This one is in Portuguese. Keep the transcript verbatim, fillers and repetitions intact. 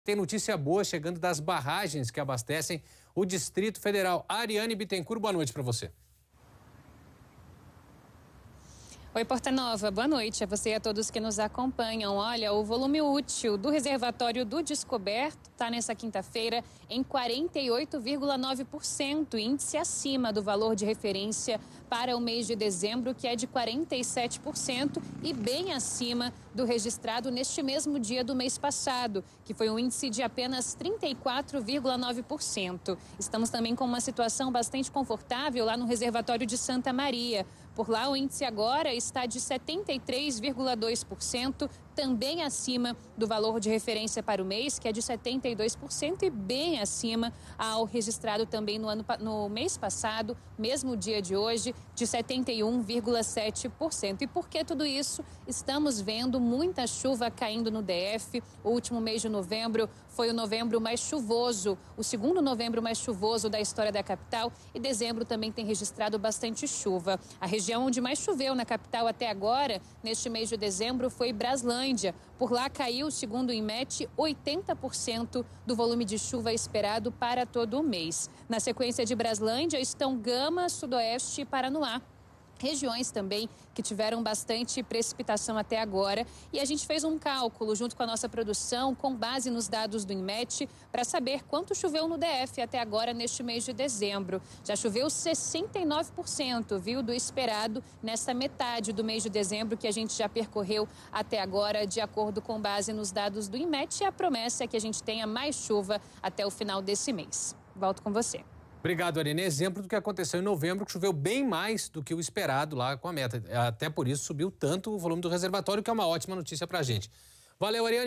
Tem notícia boa chegando das barragens que abastecem o Distrito Federal. Ariane Bittencourt, boa noite para você. Oi, Portanova, boa noite a você e a todos que nos acompanham. Olha, o volume útil do reservatório do Descoberto está nessa quinta-feira em quarenta e oito vírgula nove por cento, índice acima do valor de referência para o mês de dezembro, que é de quarenta e sete por cento e bem acima do registrado neste mesmo dia do mês passado, que foi um índice de apenas trinta e quatro vírgula nove por cento. Estamos também com uma situação bastante confortável lá no reservatório de Santa Maria. Por lá, o índice agora está de setenta e três vírgula dois por cento, também acima do valor de referência para o mês, que é de setenta e dois por cento e bem acima ao registrado também no, ano, no mês passado, mesmo dia de hoje, de setenta e um vírgula sete por cento. E por que tudo isso? Estamos vendo muita chuva caindo no D F. O último mês de novembro foi o novembro mais chuvoso, o segundo novembro mais chuvoso da história da capital, e dezembro também tem registrado bastante chuva. A região onde mais choveu na capital até agora, neste mês de dezembro, foi Braslândia. Por lá caiu, segundo o INMET, oitenta por cento do volume de chuva esperado para todo o mês. Na sequência de Braslândia estão Gama, Sudoeste e Paranoá. Regiões também que tiveram bastante precipitação até agora, e a gente fez um cálculo junto com a nossa produção com base nos dados do INMET para saber quanto choveu no D F até agora neste mês de dezembro. Já choveu sessenta e nove por cento, viu, do esperado nessa metade do mês de dezembro que a gente já percorreu até agora, de acordo com base nos dados do INMET, e a promessa é que a gente tenha mais chuva até o final desse mês. Volto com você. Obrigado, Ariane. Exemplo do que aconteceu em novembro, que choveu bem mais do que o esperado lá com a meta. Até por isso subiu tanto o volume do reservatório, que é uma ótima notícia pra gente. Valeu, Ariane.